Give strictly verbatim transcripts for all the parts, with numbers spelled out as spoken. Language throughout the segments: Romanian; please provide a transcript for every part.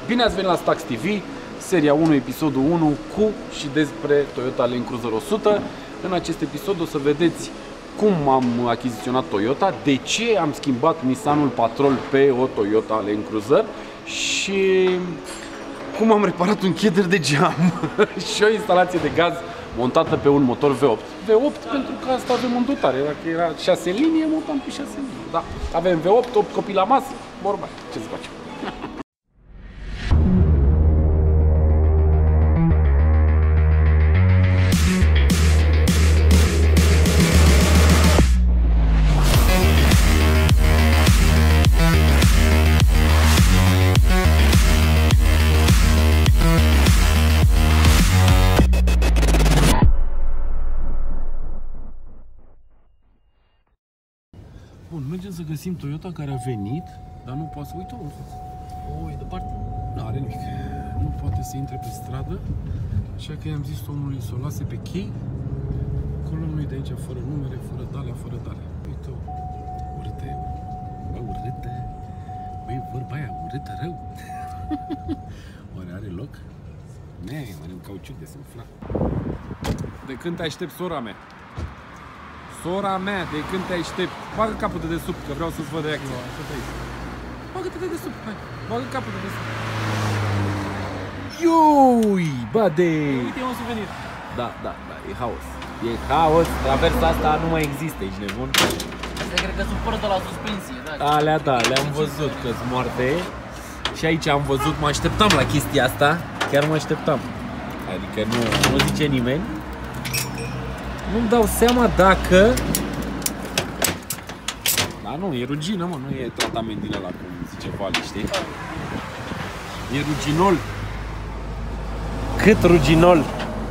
Bine ați venit la Stax T V, seria unu, episodul unu, cu și despre Toyota Land Cruiser o sută. În acest episod o să vedeți cum am achiziționat Toyota, de ce am schimbat Nissanul Patrol pe o Toyota Land Cruiser și cum am reparat un cheater de geam și o instalație de gaz montată pe un motor V opt. V opt pentru că asta avem în dotare, dacă era șase în linie, montam pe șase în linie. Da, avem V opt, opt copii la masă, vorba, ce să facem? Bun, mergem să găsim Toyota care a venit, dar nu poate să... Uite-o în față. O, e departe. Nu are nimic. Nu poate să intre pe stradă, așa că i-am zis omului să o lase pe chei. Colonul e de aici fără numere, fără dalea, fără dalea. Uite-o. Urâtă. Bă, urâtă. Băi, vorba aia, urâtă rău. Oare are loc? Ne, are un cauciuc de sufla. De când te aștept, sora mea? Sora mea, de când te aștept? Bagă capul de desubt, că vreau să-ți văd reacția. Bagă-te de desubt, hai. Bagă capul de desubt. Iui, bade! Uite, e un suvenir. Da, da, da, e haos. E haos, traversa asta nu mai există, ești nebun? Astea cred că sunt fără de la suspensie, da? Alea, da, le-am văzut că-s moarte. Și aici am văzut, mă așteptam la chestia asta. Chiar mă așteptam. Adică nu, nu zice nimeni. Nu-mi dau seama dacă... Da, nu, e rugină, mă, nu e tratament din ăla, cum zice Vali, știi? E ruginol. Cât ruginol?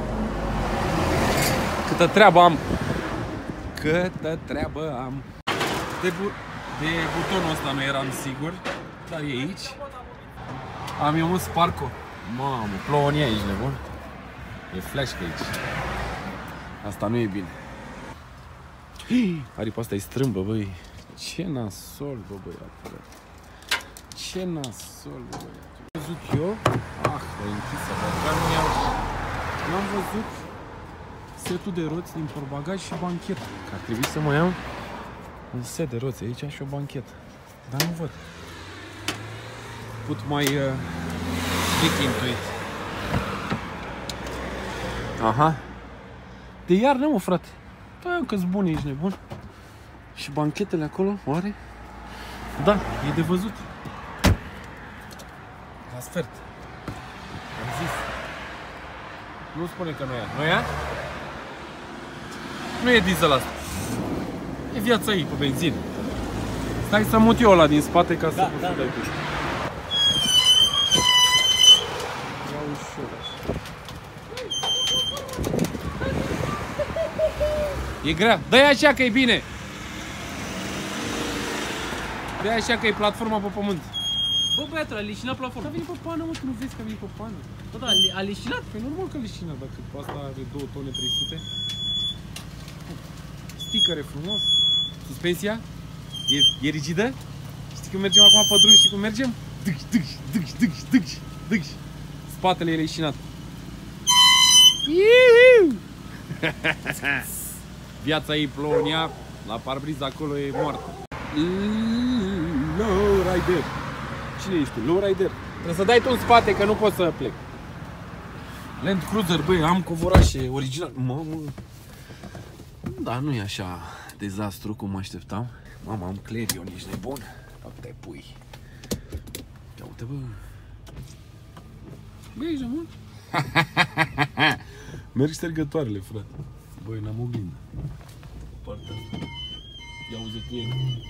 Câtă treabă am. Câtă treabă am. De, bu de butonul ăsta nu eram sigur, dar e aici. Am eu un Sparco. Mamă, plouă în ea, ești nebun? E flash aici. Asta nu e bine. Aripa asta e strâmbă, băi. Ce nasol, bă, băiatule. Ce nasol, bă, băiatule. Am văzut eu. Ah, e închisă, bă. Nu iau. N-am văzut setul de roți din portbagaj și banchetă. Că ar trebui să mă iau un set de roți aici și o banchetă. Dar nu văd. Put mai uh, look into it. Aha. De iarnă, mă, frate. Da, că-s bune, ești nebun. Și banchetele acolo, oare? Da, e de văzut. La sfert. Am zis. Nu spune că nu ia. Nu ia? Nu e diesel asta. E viața ei, pe benzină. Stai să mut eu ăla din spate ca să da, nu da, dai da. puși. Ia ușor așa. E grea. Dă-i așa că e bine. Dă-i așa că e platforma pe pământ. Bă, băiatul, a leșinat platforma. A venit pe pană, mă, tu nu vezi că a venit pe pană. Bă, da, a leșinat? Păi normal că a leșinat, dacă asta are două tone trei sute. Sticăre frumos. Suspensia? E, e rigidă? Știi când mergem acum pe drum, știi cum mergem? Dâci, dâci, dâci, dâci, dâci, dâci. Spatele e leșinat. Viața ei plouă în ea, la parbriz acolo e moartă. Lowrider. Cine ești tu? Lowrider. Trebuie să dai tu în spate că nu pot să plec. Land Cruiser, băi, am covorașe original. Mamă. Da, nu e așa dezastru cum mă așteptam. Mama, am Clarion, ești nebun? Te pui. Ia uite, bă. Băi, ești nebun? Merg ștergătoarele, frate. Băi, n-am oglindă. Partea. Ia uite tu e.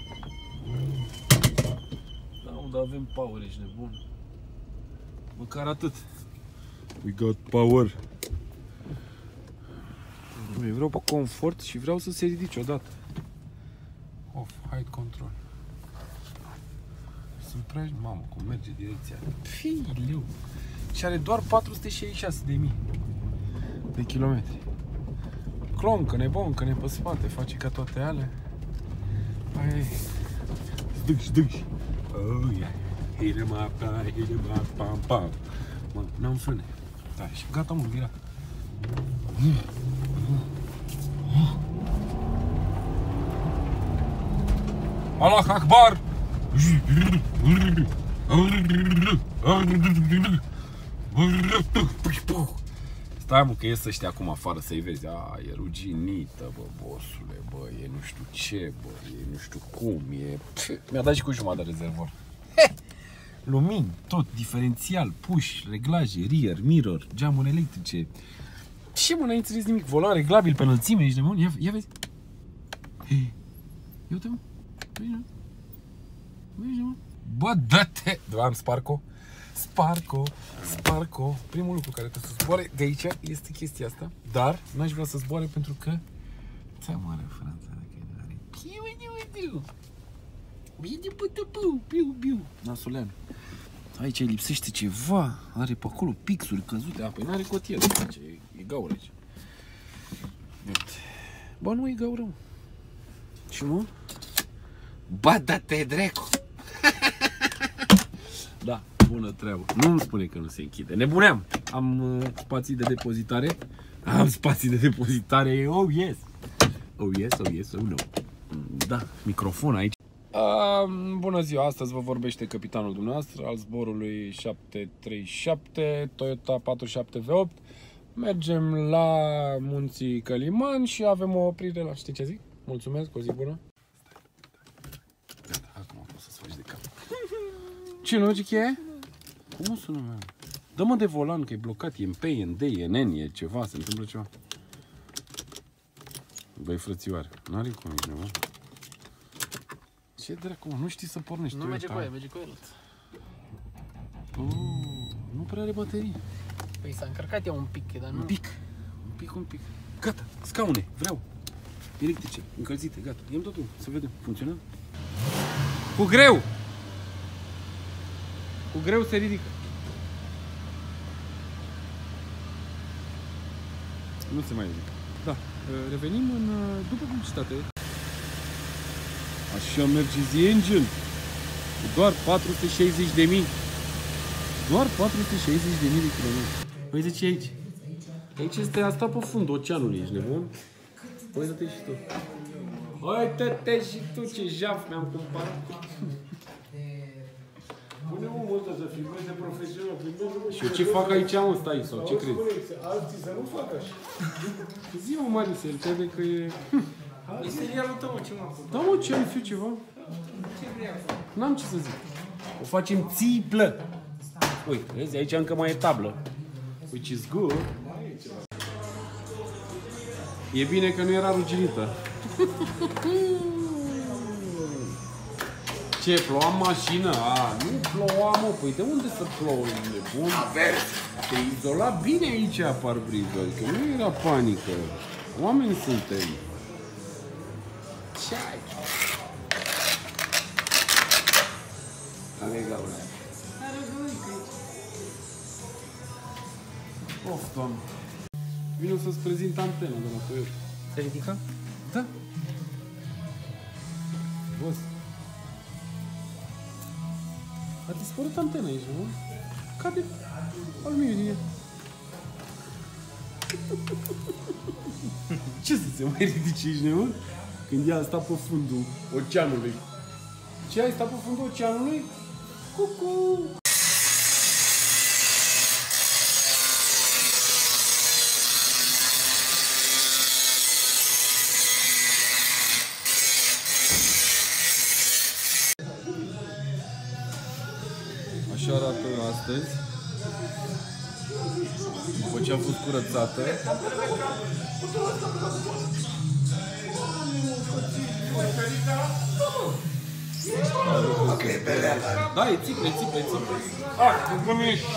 Da, unde avem power, ești nebun. Măcar atât. We got power. Eu vreau pe confort și vreau să se ridice odată. Off, height control. Sunt prea... Mamă, cum merge direcția. Fiileu. Și are doar patru sute șaizeci și șase de mii de kilometri. Cloncă-ne, boncă-ne pe spate, face ca toate alea. Hai, zdâși, zdâși. Oh, yeah. inima ta, inima pam pam. Mă, n-am frâne. Da, și gata, mă, vira. Allah Akbar! Stai, mă, că ies ăștia acum afară să-i vezi. A, e ruginită, bă, bossule, bă, e nu știu ce, bă, e nu știu cum, e... Mi-a dat și cu jumătate de rezervor. He! Lumini, tot, diferențial, push, reglaje, rear, mirror, geamuri electrice. Ce, mă, n-ai înțeles nimic? Volan reglabil pe înălțime, ești nebun? Ia, ia vezi. Ia uite, mă. Vezi, mă. Vezi, mă. Bă, dă-te! Am Sparco. Sparco, Sparco. Primul lucru care trebuie să zboare de aici este chestia asta. Dar n-aș vrea să zboare pentru că ți-a moare Franța dacă nu are. Piu, piu, piu. Piu, piu, piu, piu, piu. Nasulean. Aici îi lipsește ceva. Are pe acolo pixuri căzute. A, păi n-are cotier. E, e gaură aici. Bă, nu e gaură. Și mă? Ba, da-te, drecu! Da, bună treabă. Nu-mi spune că nu se închide. Nebuneam. Am uh, spații de depozitare. Am spații de depozitare. Oh, yes. Oh, yes, oh, yes, oh, no. Da, microfon aici. Uh, bună ziua, astăzi vă vorbește capitanul dumneavoastră al zborului șapte trei șapte Toyota patruzeci și șapte V opt. Mergem la munții Căliman și avem o oprire la... Știi ce zic? Mulțumesc, o zi bună. Acum poți să-ți faci de cap. Ce logic e? Cum sună, mea? Dă-mă de volan, că e blocat, e în P, e în D, e în N, e ceva, se întâmplă ceva. Băi, frățioare, n-are cum ești, nu? Ce dracu, nu știi să pornești. Nu merge cu aia, merge cu el. Oh, nu prea are baterii. Păi s-a încărcat ea un pic, dar nu... Un pic, un pic, un pic. Gata, scaune, vreau. Electrice, încălzite, gata. I-am totul, să vedem, funcționează. Cu greu! Cu greu se ridică. Nu se mai ridică. Da, revenim în, după publicitate. Așa merge The Engine. Cu doar patru sute șaizeci de mii. Doar patru sute șaizeci de mii de kilometri. Păi zice aici. Aici este asta pe fund, oceanul, ești nebun? Păi dă-te și tu. Uite-te și tu, ce jaf mi-am cumpărat. Pune-mă multă să filmeze profesional. Și eu ce fac aici, mă, stai, sau ce crezi? Alții să nu facă așa. Zi-mă, Marise, el crede că e... E serialul tău, ce m-a făcut? Da, mă, ce am fiu ceva? Ce vreau? N-am ce să zic. O facem țiplă. Uite, vezi, aici încă mai e tablă. Which is good. E bine că nu era ruginită. Ce, ploua în mașină? A, nu ploua, mă, păi de unde să plouă, nebun? Avers! Te izola bine aici, parbrizul, adică nu era panică. Oameni suntem. Ce ai? Care-i gaura? Of, doamne. Vino să-ți prezint antena de la Toyota. Se ridică? Da. Văz. A dispărut antena aici, nu? Cade aluminiu din ea. Ce să se mai ridice aici, nu? Când ea a stat pe fundul oceanului. Ce, ai stat pe fundul oceanului? Cucu! Așa arată astăzi. După ce a fost curățată. Da, e țiple, e țiple, e țiple. Ah, că nu ești.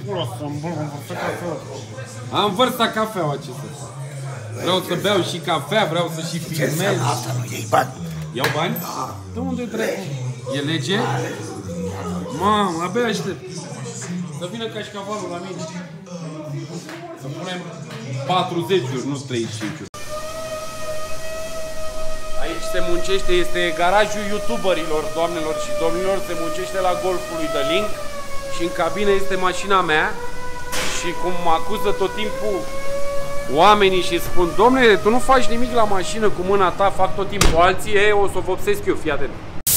Am vărsat cafeaua, ce să fac. Vreau să beau și cafea, vreau să și filmez. Asta nu iei bani. Iau bani? De unde trebuie? E lege? Mamă, abia aștept. Să vină cașcavalul la mine. Să punem patruzeci uri, nu treizeci și cinci uri. Aici se muncește, este garajul youtuberilor, doamnelor și domnilor, se muncește la golful lui The Link și în cabină este mașina mea și cum mă acuză tot timpul oamenii și spun, domnule, tu nu faci nimic la mașină cu mâna ta, fac tot timpul alții, e, o să o vopsesc eu, fii atent.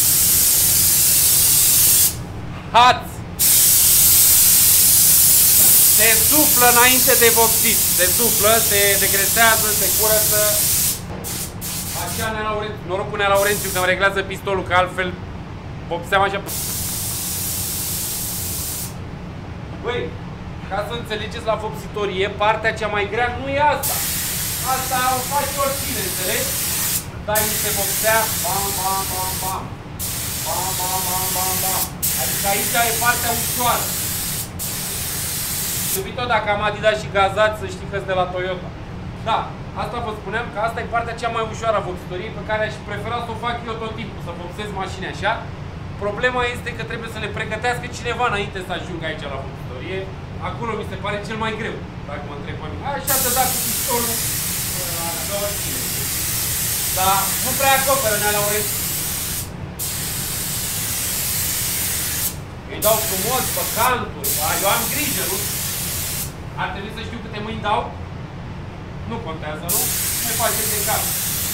Hați! Se suflă înainte de vopsit, se suflă, se decretează, se curăță. Așa Nea Laurențiu, noroc cu Nea Laurențiu că îmi reglează pistolul, că altfel vopseam așa. Băi, ca să înțelegeți la vopsitorie, partea cea mai grea nu e asta. Asta o faci oricine, înțelegi? Dai niște vopsea, bam, bam, bam, bam. Bam, bam, bam, bam, bam. Adică aici e partea ușoară. Iubito, dacă am Adidas și gazați, să știi că-s de la Toyota. Da, asta vă spuneam că asta e partea cea mai ușoară a vopsitoriei, pe care aș prefera să o fac eu tot timpul, să vopsez mașini așa. Problema este că trebuie să le pregătească cineva înainte să ajung aici la vopsitorie. Acolo mi se pare cel mai greu, dacă mă întreb pe mine. Așa te da cu pistolul la oricine. Dar nu prea acoperă Nea Laurențiu. Îi dau frumos pe canturi, eu am grijă, nu? Ar trebui să știu câte mâini dau? Nu contează, nu? Ne facem de cap.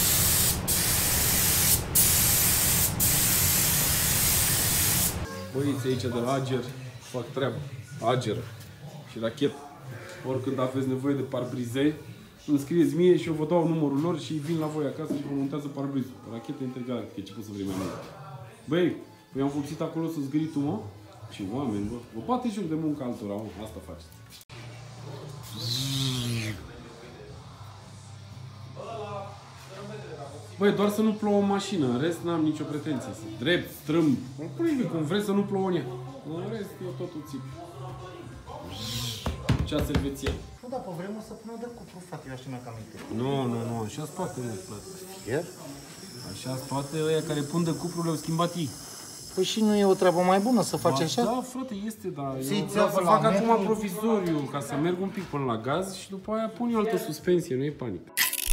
Băieții aici de la Ager fac treabă. Ager și Rachet. Oricând aveți nevoie de parbrize, îmi scrieți mie și eu vă dau numărul lor și vin la voi acasă și vă montează parbrizul. Rachetă intergalactică, ce pot să vrei mai mult. Băi, păi am fopsit acolo să zgâritu, mă? Și oameni, bă, vă bate joc de muncă altora, mă, asta faceți. Băi, doar să nu plouă o mașină, în rest n-am nicio pretenție. Drept, strâmb, cum vreți să nu plouă în ea. În rest, eu totul țip. Cea serveție. Nu, dar pe vremuri să pună de cupru, frate, eu așa mi-am cam aminte. Nu, nu, nu, așa spate, mă, frate. Iar? Așa spate, ăia care pun de cupru le-au schimbat ei. Păi și nu e o treabă mai bună să faci așa? Da, frate, este, dar eu Zi, vreau să la fac metru. acum provizoriu, ca să merg un pic până la gaz și după aia pun eu altă suspensie, nu e panică.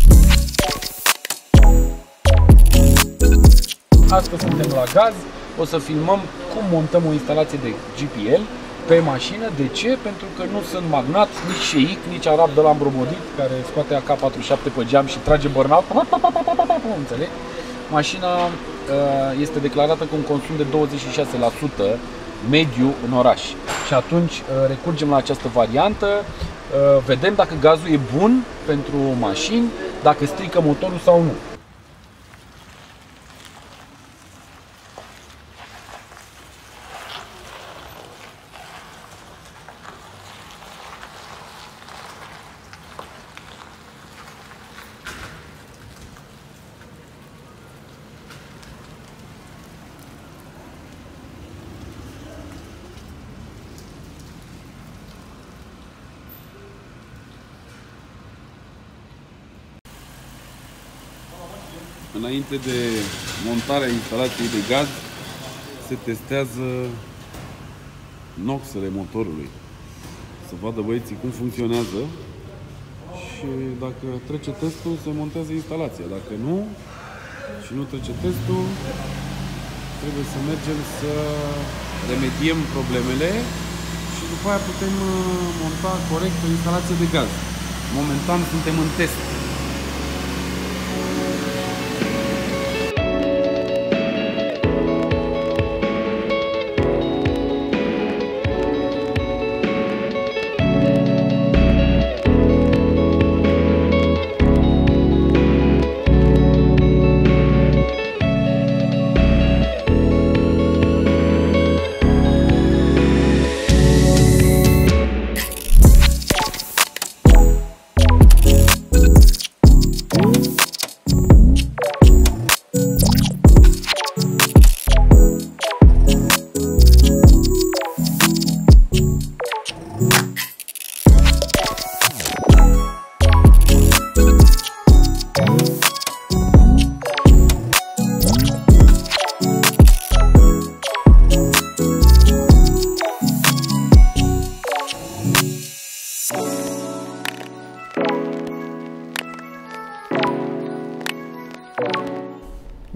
Azi că suntem la gaz, o să filmăm cum montăm o instalație de G P L pe mașină. De ce? Pentru că nu sunt magnat, nici șeic, nici arab de la îmbromodit, care scoate A K patruzeci și șapte pe geam și trage burnout. Înțelegi? Mașina este declarată cu un consum de douăzeci și șase la sută mediu în oraș. Și atunci recurgem la această variantă, vedem dacă gazul e bun pentru mașini, dacă strică motorul sau nu. Înainte de montarea instalației de gaz, se testează noxele motorului. Să vadă băieții cum funcționează și dacă trece testul, se montează instalația. Dacă nu, și nu trece testul, trebuie să mergem să remediem problemele și după aia putem monta corect o instalație de gaz. Momentan suntem în test.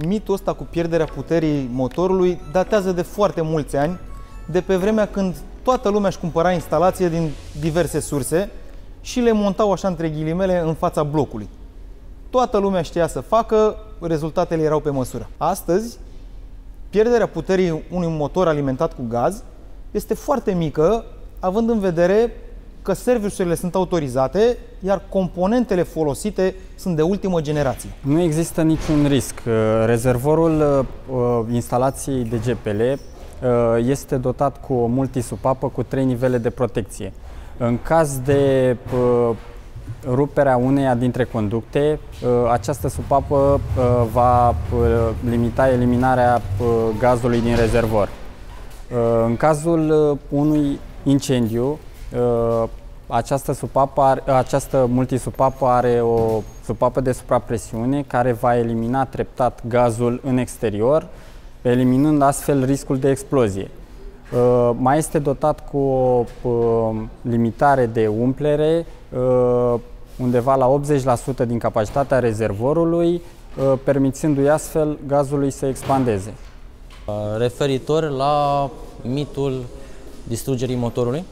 Mitul ăsta cu pierderea puterii motorului datează de foarte mulți ani, de pe vremea când toată lumea își cumpăra instalație din diverse surse și le montau așa între ghilimele în fața blocului. Toată lumea știa să facă, rezultatele erau pe măsură. Astăzi, pierderea puterii unui motor alimentat cu gaz este foarte mică, având în vedere că serviciurile sunt autorizate, iar componentele folosite sunt de ultimă generație. Nu există niciun risc. Rezervorul instalației de G P L este dotat cu o multisupapă cu trei nivele de protecție. În caz de ruperea uneia dintre conducte, această supapă va limita eliminarea gazului din rezervor. În cazul unui incendiu, această, supapă, această multisupapă are o supapă de suprapresiune care va elimina treptat gazul în exterior, eliminând astfel riscul de explozie. Mai este dotat cu o limitare de umplere undeva la optzeci la sută din capacitatea rezervorului, permițându-i astfel gazului să expandeze. Referitor la mitul distrugerii motorului,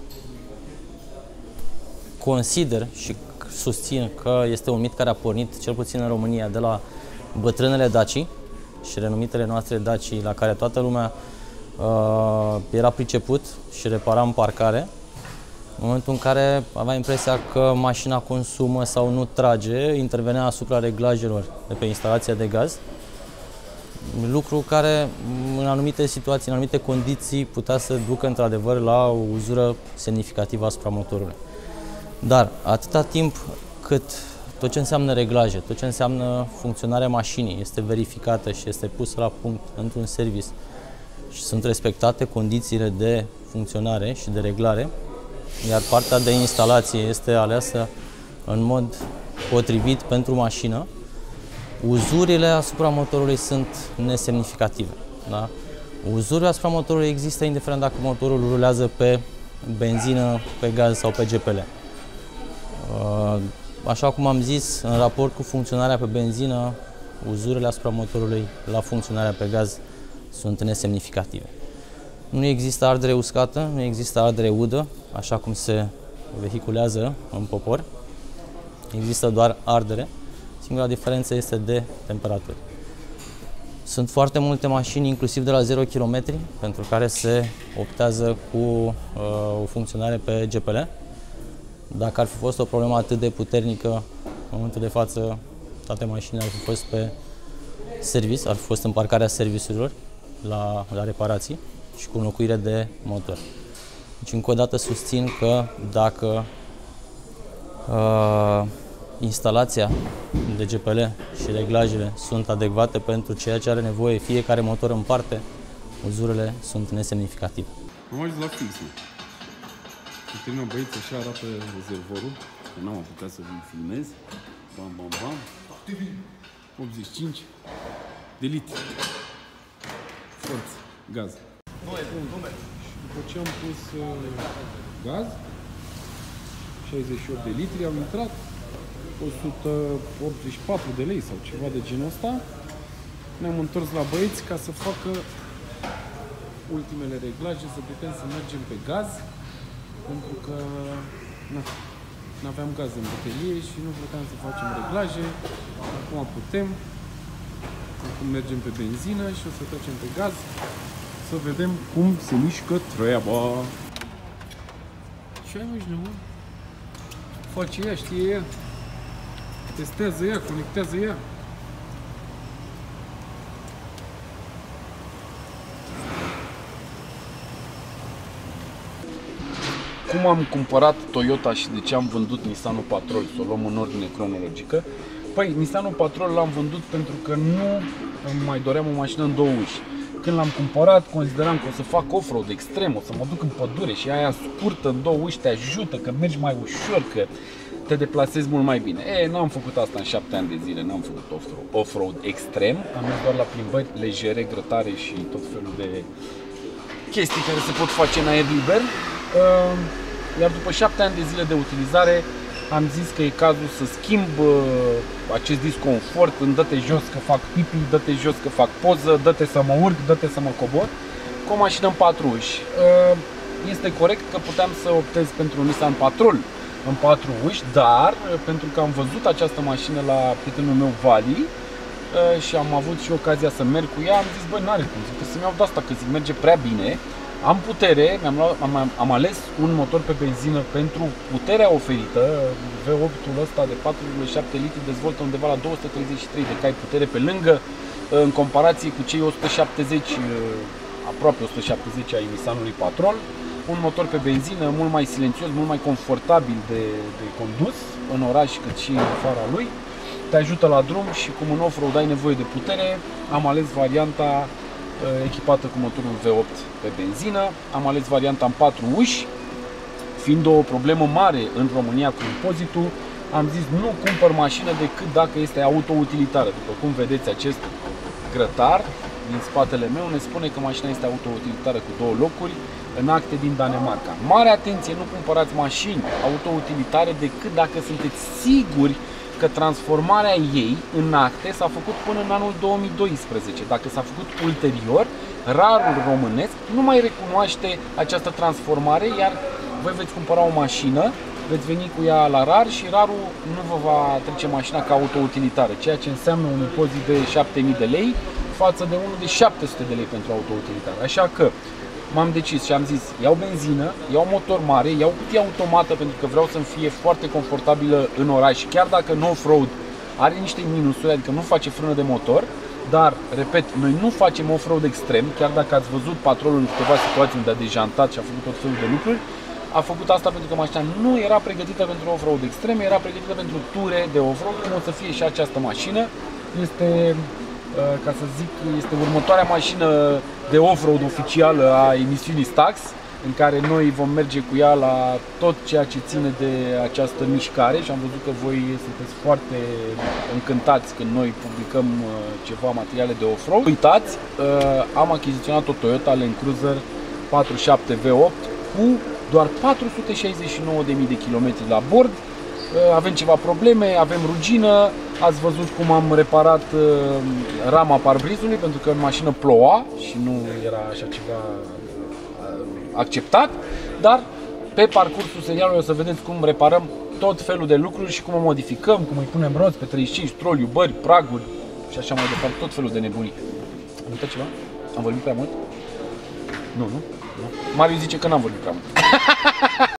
consider și susțin că este un mit care a pornit, cel puțin în România, de la bătrânele Daci și renumitele noastre Daci, la care toată lumea uh, era priceput și repara în parcare, în momentul în care avea impresia că mașina consumă sau nu trage, intervenea asupra reglajelor de pe instalația de gaz, lucru care în anumite situații, în anumite condiții, putea să ducă într-adevăr la o uzură semnificativă asupra motorului. Dar atâta timp cât tot ce înseamnă reglaje, tot ce înseamnă funcționarea mașinii este verificată și este pusă la punct într-un serviciu și sunt respectate condițiile de funcționare și de reglare, iar partea de instalație este aleasă în mod potrivit pentru mașină, uzurile asupra motorului sunt nesemnificative. Da? Uzurile asupra motorului există indiferent dacă motorul rulează pe benzină, pe gaz sau pe G P L. Așa cum am zis, în raport cu funcționarea pe benzină, uzurile asupra motorului la funcționarea pe gaz sunt nesemnificative. Nu există ardere uscată, nu există ardere udă, așa cum se vehiculează în popor. Există doar ardere. Singura diferență este de temperatură. Sunt foarte multe mașini, inclusiv de la zero kilometri, pentru care se optează cu uh, o funcționare pe G P L. Dacă ar fi fost o problemă atât de puternică, în momentul de față, toate mașinile ar fi fost pe service, ar fi fost în parcarea serviciurilor la, la reparații și cu înlocuire de motor. Deci, încă o dată susțin că dacă uh, instalația de G P L și reglajele sunt adecvate pentru ceea ce are nevoie fiecare motor în parte, uzurile sunt nesemnificative. Am ajuns la fix. Termină băieți, așa arată rezervorul, că n-am apucat să vă filmez. Bam, bam, bam. optzeci și cinci de litri. Forță, gaz. Și după ce am pus uh, gaz, șaizeci și opt de litri, au intrat o sută optzeci și patru de lei sau ceva de genul ăsta. Ne-am întors la băieți ca să facă ultimele reglaje, să putem să mergem pe gaz, pentru că nu aveam gaz în butelie și nu puteam să facem reglaje. Acum putem. Acum mergem pe benzină și o să trecem pe gaz să vedem cum se mișcă treaba. Ce ai, mă, nu? Face ea, știe ea. Testează ea, conectează ea. Cum am cumpărat Toyota și de ce am vândut Nissanul Patrol, să o luăm în ordine cronologică? Păi, Nissanul Patrol l-am vândut pentru că nu îmi mai doream o mașină în două uși. Când l-am cumpărat, consideram că o să fac off-road extrem, o să mă duc în pădure și aia scurtă în două uși te ajută, că mergi mai ușor, că te deplasezi mult mai bine. E, n-am făcut asta în șapte ani de zile, n-am făcut off-road extrem, am mers doar la plimbări legere, grătare și tot felul de chestii care se pot face în aer liber. Iar după șapte ani de zile de utilizare am zis că e cazul să schimb uh, acest disconfort în dă-te jos că fac pipi, dă-te jos că fac poză, dă-te să mă urc, dă-te să mă cobor, cu o mașină în patru uși. Uh, este corect că puteam să optez pentru un Nissan Patrol în patru uși, dar uh, pentru că am văzut această mașină la prietenul meu Vali uh, și am avut și ocazia să merg cu ea, am zis, băi, n-are cum, zic, să-mi iau de asta, că zic, merge prea bine. Am putere, am, am, am ales un motor pe benzină pentru puterea oferită. V opt-ul ăsta de patru virgulă șapte litri dezvoltă undeva la două sute treizeci și trei de cai putere pe lângă, în comparație cu cei o sută șaptezeci, aproape o sută șaptezeci ai Nissanului Patrol. Un motor pe benzină mult mai silențios, mult mai confortabil de, de condus în oraș cât și în afara lui. Te ajută la drum și cum în off-road ai nevoie de putere, am ales varianta echipată cu motorul V opt pe benzină. Am ales varianta în patru uși, fiind o problemă mare în România cu impozitul, am zis nu cumpăr mașină decât dacă este auto-utilitară. După cum vedeți, acest grătar din spatele meu ne spune că mașina este auto-utilitară cu două locuri în acte din Danemarca. Mare atenție, nu cumpărați mașini auto-utilitare decât dacă sunteți siguri că transformarea ei în acte s-a făcut până în anul două mii doisprezece. Dacă s-a făcut ulterior, rarul românesc nu mai recunoaște această transformare, iar voi veți cumpăra o mașină, veți veni cu ea la rar și rarul nu vă va trece mașina ca auto-utilitară, ceea ce înseamnă un impozit de șapte mii de lei față de unul de șapte sute de lei pentru auto-utilitară. Așa că m-am decis și am zis, iau benzină, iau motor mare, iau cutie automată pentru că vreau să-mi fie foarte confortabilă în oraș, chiar dacă în off-road are niște minusuri, adică nu face frână de motor, dar, repet, noi nu facem off-road extrem, chiar dacă ați văzut Patrolul în câteva situații unde a dejantat și a făcut tot felul de lucruri, a făcut asta pentru că mașina nu era pregătită pentru off-road extrem, era pregătită pentru ture de off-road, cum o să fie și această mașină. Este, ca să zic, este următoarea mașină de off-road oficială a emisiunii Stax, în care noi vom merge cu ea la tot ceea ce ține de această mișcare și am văzut că voi sunteți foarte încântați când noi publicăm ceva materiale de off-road. Uitați, am achiziționat o Toyota Land Cruiser patruzeci și șapte V opt cu doar patru sute șaizeci și nouă de mii de kilometri la bord. Avem ceva probleme, avem rugină, ați văzut cum am reparat rama parbrizului pentru că în mașină ploua și nu era așa ceva acceptat, dar pe parcursul serialului o să vedeți cum reparăm tot felul de lucruri și cum o modificăm, cum îi punem roți pe treizeci și cinci, troliu, bări, praguri și așa mai departe, tot felul de nebunii. Am uitat ceva? Am vorbit prea mult? Nu, nu? nu. Marius zice că n-am vorbit prea mult.